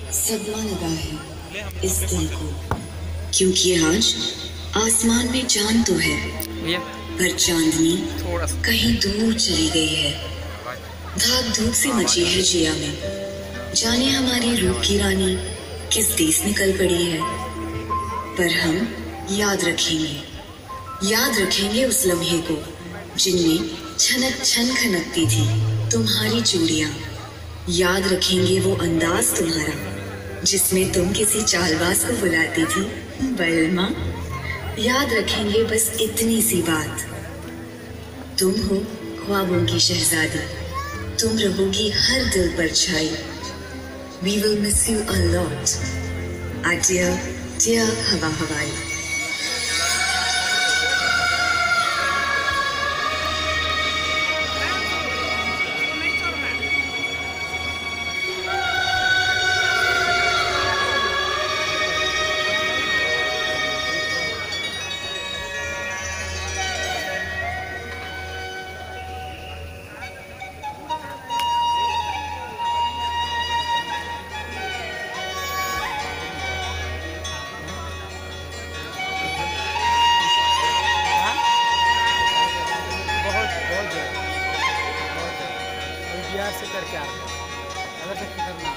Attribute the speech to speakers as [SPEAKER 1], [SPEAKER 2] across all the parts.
[SPEAKER 1] सदमा लगा है इस दिल को, क्योंकि आज आसमान में चांद तो है, पर चांदनी कहीं दूर चली गई है। धाक धूप से मची है जिया में, जाने हमारी रूप की रानी किस देश निकल पड़ी है। पर हम याद रखेंगे उस लम्हे को, जिनमें छनक छन खनकती थी तुम्हारी चूड़ियां। याद रखेंगे वो अंदाज तुम्हारा, जिसमें तुम किसी चालबाज को बुलाती थी बलमा। याद रखेंगे बस इतनी सी बात, तुम हो ख्वाबों की शहजादी, तुम रहोगी हर दिल पर छाई। We will miss you a lot. Adieu, dear हवा हवाई।
[SPEAKER 2] से करके आ रहे हैं अगर से करना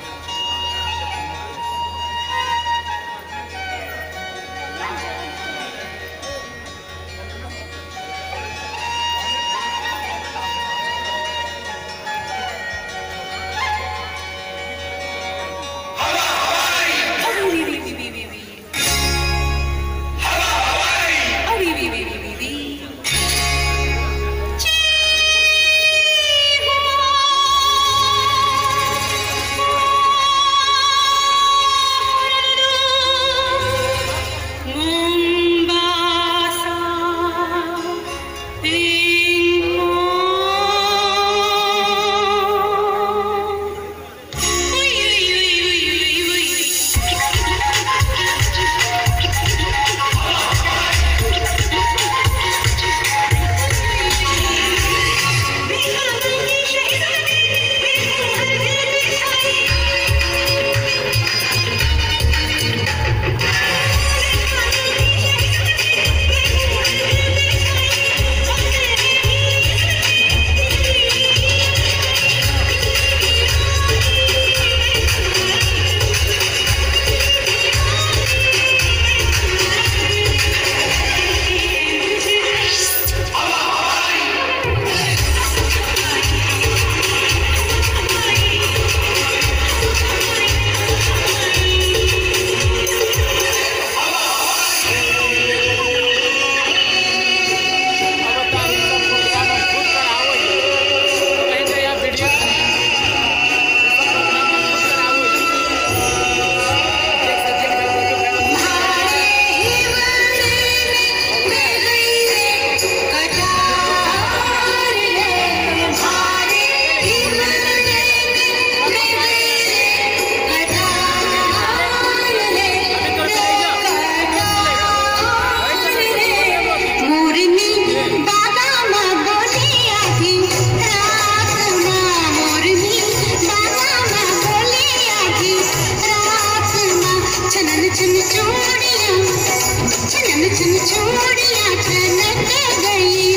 [SPEAKER 3] चूड़ियां छनक गई।